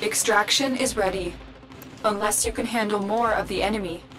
Extraction is ready. Unless you can handle more of the enemy,